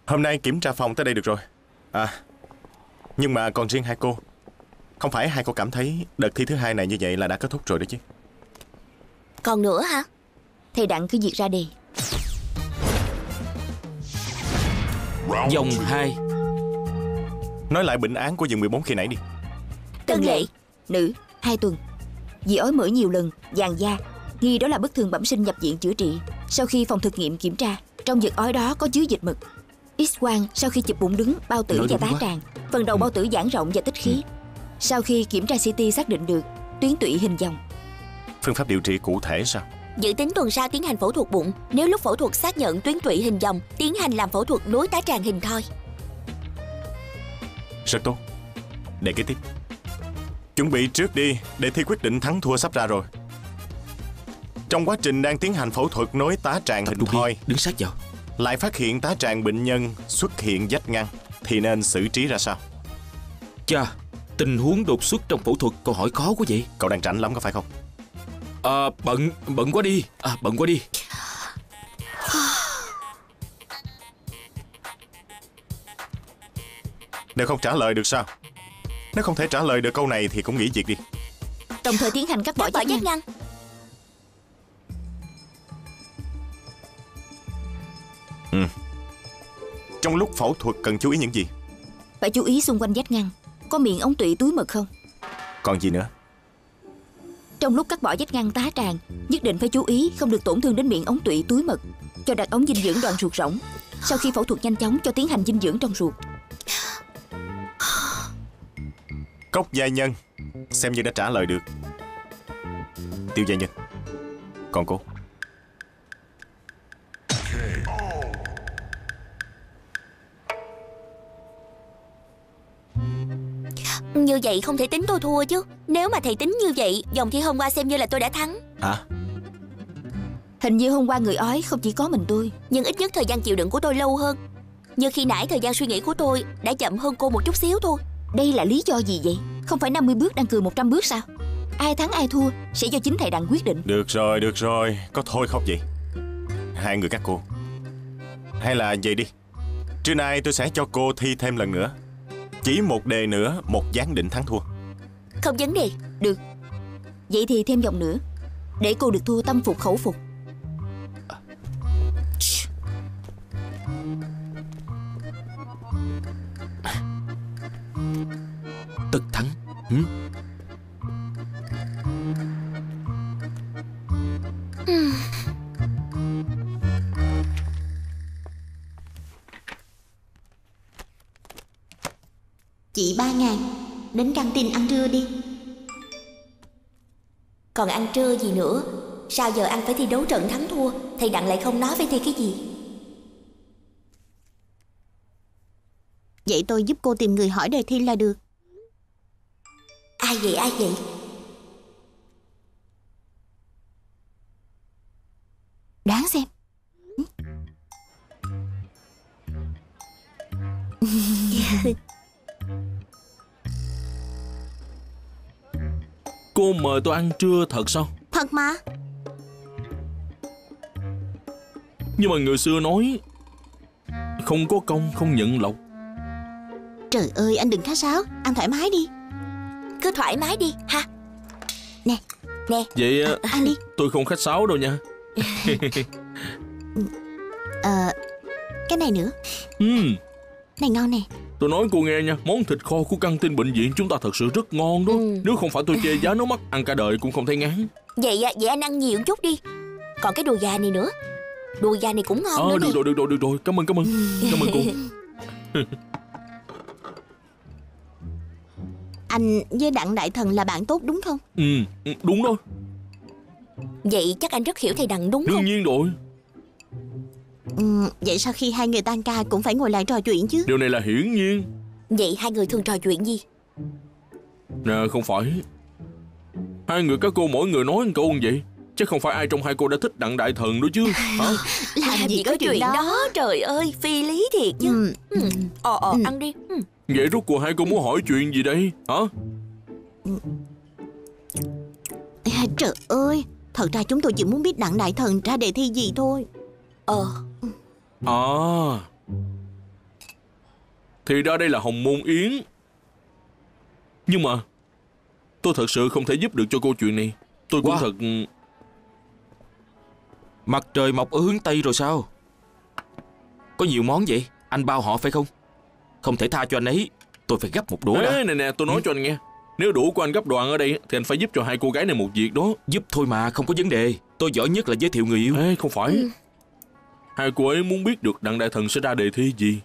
Hôm nay kiểm tra phòng tới đây được rồi. Nhưng mà còn riêng hai cô, không phải hai cô cảm thấy đợt thi thứ hai này như vậy là đã kết thúc rồi đó chứ? Còn nữa hả? Thầy Đặng cứ việc ra đề. Vòng 2. Nói lại bệnh án của vòng 14 khi nãy đi. Tân Lệ, nữ, 2 tuần. Dị ói mỡ nhiều lần, vàng da. Nghi đó là bất thường bẩm sinh, nhập viện chữa trị. Sau khi phòng thực nghiệm kiểm tra, trong vật ói đó có chứa dịch mực. X-quang sau khi chụp bụng đứng, bao tử và tá tràng. Phần đầu bao tử giãn rộng và tích khí. Sau khi kiểm tra CT xác định được tuyến tụy hình vòng. Phương pháp điều trị cụ thể sao? Dự tính tuần sau tiến hành phẫu thuật bụng. Nếu lúc phẫu thuật xác nhận tuyến tụy hình vòng, tiến hành làm phẫu thuật nối tá tràng hình thoi. Rất tốt. Để kế tiếp. Chuẩn bị trước đi, để thi quyết định thắng thua sắp ra rồi. Trong quá trình đang tiến hành phẫu thuật nối tá tràng hình thoi, đứng sát vào, lại phát hiện tá tràng bệnh nhân xuất hiện vách ngăn, thì nên xử trí ra sao? Chà, tình huống đột xuất trong phẫu thuật, câu hỏi khó quá vậy. Cậu đang rảnh lắm có phải không? Bận quá đi. Bận quá đi. Đều không trả lời được sao? Nếu không thể trả lời được câu này thì cũng nghỉ việc đi. Đồng thời tiến hành cắt bỏ vách ngăn. Trong lúc phẫu thuật cần chú ý những gì? Phải chú ý xung quanh vách ngăn có miệng ống tụy túi mật không? Còn gì nữa? Trong lúc cắt bỏ vách ngăn tá tràng, nhất định phải chú ý không được tổn thương đến miệng ống tụy túi mật. Cho đặt ống dinh dưỡng đoạn ruột rỗng. Sau khi phẫu thuật nhanh chóng cho tiến hành dinh dưỡng trong ruột. Cốc Gia Nhân xem như đã trả lời được. Tiêu Gia Nhân, còn cô? Như vậy không thể tính tôi thua chứ. Nếu mà thầy tính như vậy, vòng thi hôm qua xem như là tôi đã thắng. Hình như hôm qua người ói không chỉ có mình tôi, nhưng ít nhất thời gian chịu đựng của tôi lâu hơn. Như khi nãy thời gian suy nghĩ của tôi đã chậm hơn cô một chút xíu thôi. Đây là lý do gì vậy? Không phải 50 bước đang cười 100 bước sao? Ai thắng ai thua sẽ do chính thầy Đặng quyết định. Được rồi, có thôi không vậy? Hai người các cô, hay là vậy đi, trưa nay tôi sẽ cho cô thi thêm lần nữa. Chỉ một đề nữa, một giám định thắng thua. Không vấn đề. Được. Vậy thì thêm vòng nữa, để cô được thua tâm phục khẩu phục. Tất thắng. Chị 3.000, đến căng tin ăn trưa đi. Còn ăn trưa gì nữa? Sao giờ ăn phải thi đấu trận thắng thua? Thầy Đặng lại không nói phải thi cái gì. Vậy tôi giúp cô tìm người hỏi đề thi là được. Ai vậy? Đoán xem. Cô mời tôi ăn trưa thật sao? Thật mà. Nhưng mà người xưa nói không có công không nhận lộc. Trời ơi, anh đừng khách sáo, ăn thoải mái đi. Cứ thoải mái đi ha. Nè. Vậy ăn đi. Tôi không khách sáo đâu nha. Cái này nữa. Này ngon nè. Tôi nói cô nghe nha, món thịt kho của căng tin bệnh viện chúng ta thật sự rất ngon đó. Nếu không phải tôi chê giá nó mắc, ăn cả đời cũng không thấy ngán. Vậy anh ăn nhiều chút đi. Còn cái đùi gà này nữa. Đùi gà này cũng ngon nữa. Được rồi. Cảm ơn cô. Anh với Đặng Đại Thần là bạn tốt đúng không? Đúng đó. Vậy chắc anh rất hiểu thầy Đặng đúng không? Đương nhiên rồi. Vậy sau khi hai người tan ca cũng phải ngồi lại trò chuyện chứ? Điều này là hiển nhiên. Vậy hai người thường trò chuyện gì? Nè, không phải. Hai người các cô mỗi người nói một câu như vậy. Chắc không phải ai trong hai cô đã thích Đặng Đại Thần đó chứ hả? Làm gì có chuyện đó. Trời ơi, phi lý thiệt chứ. Ăn đi. Vậy rốt cuộc hai cô muốn hỏi chuyện gì đây hả? Trời ơi, thật ra chúng tôi chỉ muốn biết Đặng Đại Thần ra đề thi gì thôi. thì ra đây là Hồng Môn Yến. Nhưng mà tôi thật sự không thể giúp được cho cô chuyện này. Tôi cũng thật... Mặt trời mọc ở hướng Tây rồi sao? Có nhiều món vậy, anh bao họ phải không? Không thể tha cho anh ấy. Tôi phải gấp một đũa đã. Nè, tôi nói cho anh nghe. Nếu đủ của anh gấp đồ ăn ở đây thì anh phải giúp cho hai cô gái này một việc đó. Giúp thôi mà, không có vấn đề. Tôi giỏi nhất là giới thiệu người yêu. Không phải. Hai cô ấy muốn biết được Đặng Đại Thần sẽ ra đề thi gì.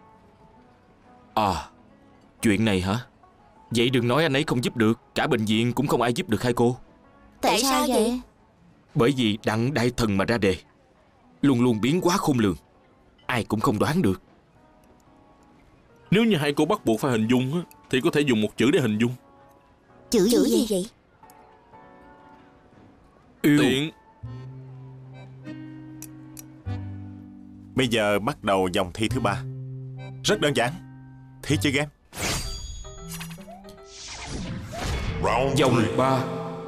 À, chuyện này hả? Vậy đừng nói anh ấy không giúp được. Cả bệnh viện cũng không ai giúp được hai cô. Tại sao vậy? Bởi vì Đặng Đại Thần mà ra đề luôn luôn biến hóa khôn lường, ai cũng không đoán được. Nếu như hai cô bắt buộc phải hình dung á, thì có thể dùng một chữ để hình dung. Chữ gì vậy? Yêu. Tiện. Bây giờ bắt đầu vòng thi thứ 3. Rất đơn giản. Thi chơi game. Vòng 3.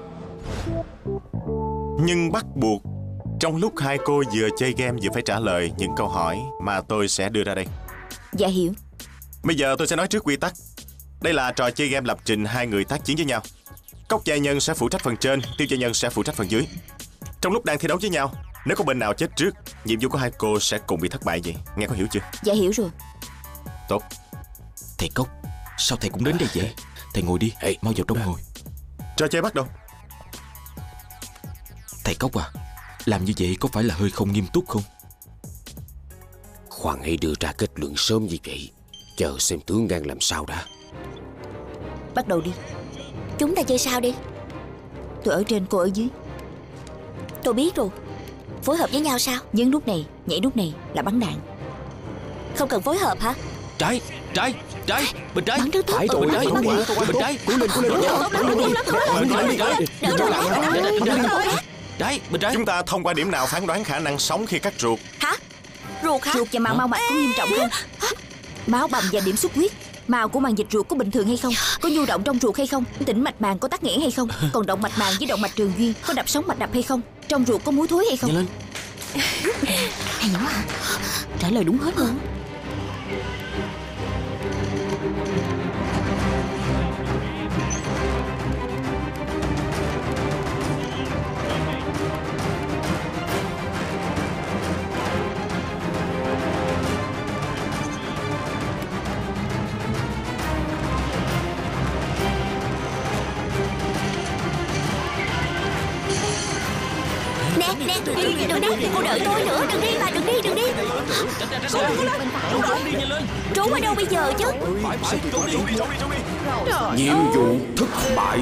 Nhưng bắt buộc trong lúc hai cô vừa chơi game vừa phải trả lời những câu hỏi mà tôi sẽ đưa ra đây. Dạ hiểu. Bây giờ tôi sẽ nói trước quy tắc. Đây là trò chơi game lập trình hai người tác chiến với nhau. Cốc gia nhân sẽ phụ trách phần trên, Tiêu gia nhân sẽ phụ trách phần dưới. Trong lúc đang thi đấu với nhau, nếu có bên nào chết trước, nhiệm vụ của hai cô sẽ cùng bị thất bại vậy. Nghe có hiểu chưa? Dạ hiểu rồi. Tốt. Thầy Cốc, sao thầy cũng đến đây vậy? Thầy ngồi đi, mau vào trong ngồi. Trò chơi bắt đầu. Thầy Cốc à, làm như vậy có phải là hơi không nghiêm túc không? Khoan hãy đưa ra kết luận sớm như vậy. Chờ xem tướng ngang làm sao đã. Bắt đầu đi. Chúng ta chơi sao đi? Tôi ở trên, cô ở dưới. Tôi biết rồi. Phối hợp với nhau sao? Nhấn nút này, nhảy nút này là bắn đạn. Không cần phối hợp hả? Trái, bên trái. Bắn trước tốt. Phải rồi, bên trái. Bên trái. Trái, bên trái. Chúng ta thông qua điểm nào phán đoán khả năng sống khi cắt ruột? Hả? Ruột hả? Ruột và màng mau mạch có nghiêm trọng hơn. Máu bầm và điểm xuất huyết. Màu của màng dịch ruột có bình thường hay không? Có nhu động trong ruột hay không? Tĩnh mạch màng có tắc nghẽn hay không? Còn động mạch màng với động mạch trường duyên có đập sóng mạch đập hay không? Trong ruột có muối thối hay không? Nhanh lên. Hay quá à? Trả lời đúng hết luôn. Nè, đừng đi, cô đợi tôi nữa, đừng đi mà, đừng đi. Trốn ở đâu bây giờ chứ? Nhiệm vụ thất bại.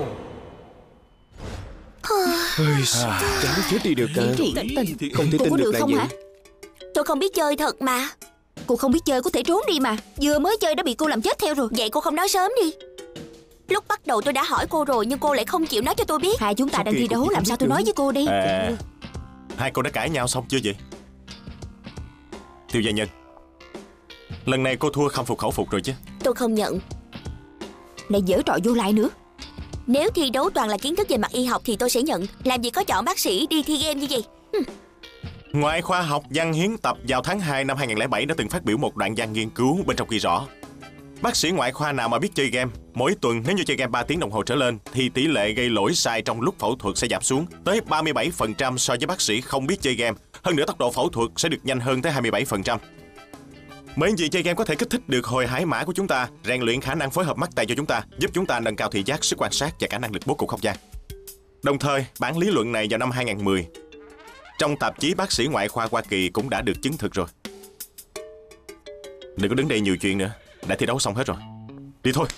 Chẳng chết đi được cơ. Không thể Cô tin có được được là không vậy. hả? Tôi không biết chơi thật mà. Cô không biết chơi có thể trốn đi mà. Vừa mới chơi đã bị cô làm chết theo rồi. Vậy cô không nói sớm đi. Lúc bắt đầu tôi đã hỏi cô rồi nhưng cô lại không chịu nói cho tôi biết. Hai chúng ta đang thi đấu, làm sao tôi nói với cô đi? Hai cô đã cãi nhau xong chưa vậy? Tiêu gia nhân, lần này cô thua khâm phục khẩu phục rồi chứ? Tôi không nhận. Lại giở trò vô lại nữa. Nếu thi đấu toàn là kiến thức về mặt y học thì tôi sẽ nhận. Làm gì có chọn bác sĩ đi thi game như vậy. Ngoại khoa học Văn Hiến Tập vào tháng 2 năm 2007 đã từng phát biểu một đoạn văn nghiên cứu, bên trong ghi rõ: bác sĩ ngoại khoa nào mà biết chơi game, mỗi tuần nếu như chơi game 3 tiếng đồng hồ trở lên thì tỷ lệ gây lỗi sai trong lúc phẫu thuật sẽ giảm xuống tới 37% so với bác sĩ không biết chơi game. Hơn nữa tốc độ phẫu thuật sẽ được nhanh hơn tới 27%. Bởi vì chơi game có thể kích thích được hồi hải mã của chúng ta, rèn luyện khả năng phối hợp mắt tay cho chúng ta, giúp chúng ta nâng cao thị giác, sức quan sát và cả năng lực bố cục không gian. Đồng thời, bản lý luận này vào năm 2010 trong tạp chí Bác sĩ Ngoại khoa Hoa Kỳ cũng đã được chứng thực rồi. Đừng có đứng đây nhiều chuyện nữa, đã thi đấu xong hết rồi. Đi thôi.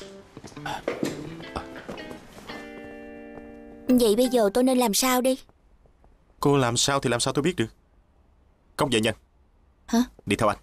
Vậy bây giờ tôi nên làm sao đi? Cô làm sao thì làm sao tôi biết được. Cốc gia nhân. Hả? Đi theo anh.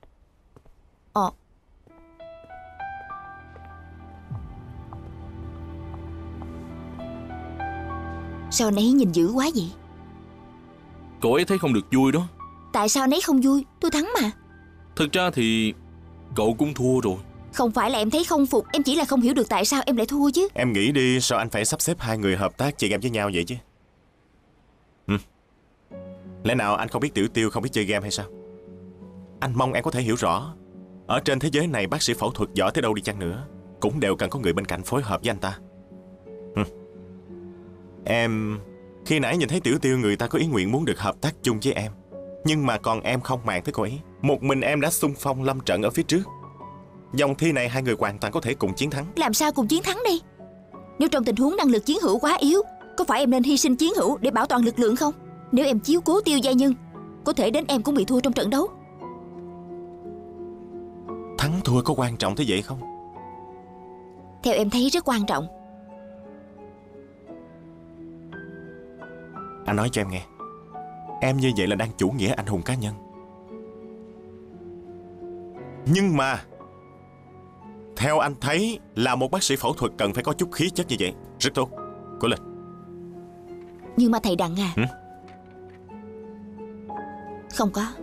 Sao anh ấy nhìn dữ quá vậy? Cô ấy thấy không được vui đó. Tại sao anh ấy không vui? Tôi thắng mà. Thực ra thì cậu cũng thua rồi. Không phải là em thấy không phục, em chỉ là không hiểu được tại sao em lại thua chứ. Em nghĩ đi, sao anh phải sắp xếp hai người hợp tác chơi game với nhau vậy chứ? Lẽ nào anh không biết Tiểu Tiêu không biết chơi game hay sao? Anh mong em có thể hiểu rõ. Ở trên thế giới này, bác sĩ phẫu thuật giỏi tới đâu đi chăng nữa cũng đều cần có người bên cạnh phối hợp với anh ta. Em khi nãy nhìn thấy Tiểu Tiêu, người ta có ý nguyện muốn được hợp tác chung với em, nhưng mà còn em không màng tới cô ấy. Một mình em đã xung phong lâm trận ở phía trước. Vòng thi này hai người hoàn toàn có thể cùng chiến thắng. Làm sao cùng chiến thắng đây? Nếu trong tình huống năng lực chiến hữu quá yếu, có phải em nên hy sinh chiến hữu để bảo toàn lực lượng không? Nếu em chiếu cố Tiêu gia nhân, có thể đến em cũng bị thua trong trận đấu. Thắng thua có quan trọng thế vậy không? Theo em thấy rất quan trọng. Anh nói cho em nghe, em như vậy là đang chủ nghĩa anh hùng cá nhân. Nhưng mà theo anh thấy là một bác sĩ phẫu thuật cần phải có chút khí chất như vậy. Rất tốt, cố lên. Nhưng mà thầy Đặng à, Hử? không có.